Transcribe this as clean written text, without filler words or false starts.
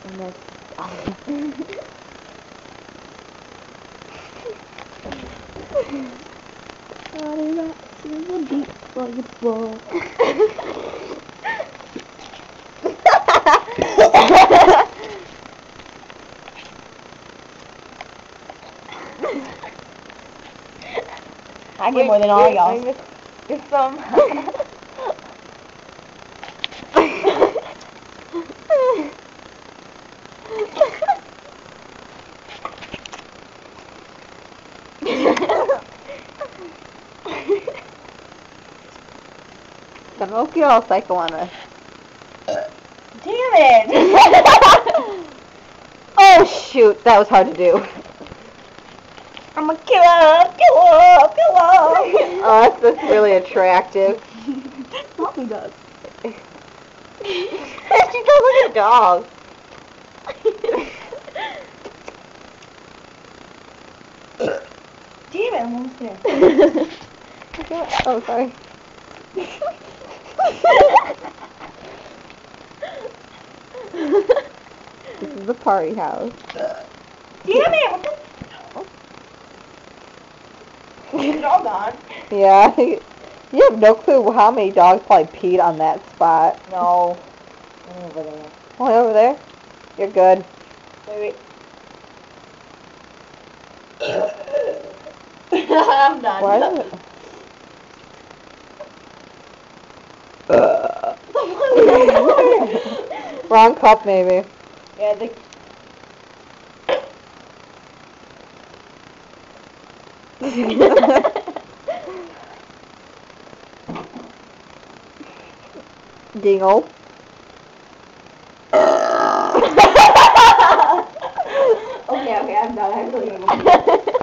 And that's she's a deep volleyball. I get more than all y'all. Get some. Don't get all psycho on us. Damn it! Oh shoot, that was hard to do. I'm a killer. Oh, that's really attractive. Mommy does. She does like a dog. Damn it, I'm almost there. Oh, sorry. This is the party house. Damn it! What the? It's all gone. Yeah. You have no clue how many dogs probably peed on that spot. No. Over there. Oh, over there? You're good. Wait. I'm done. Why is it? Wrong cup, maybe. Yeah, the... Dingle. Okay, I'm done. I really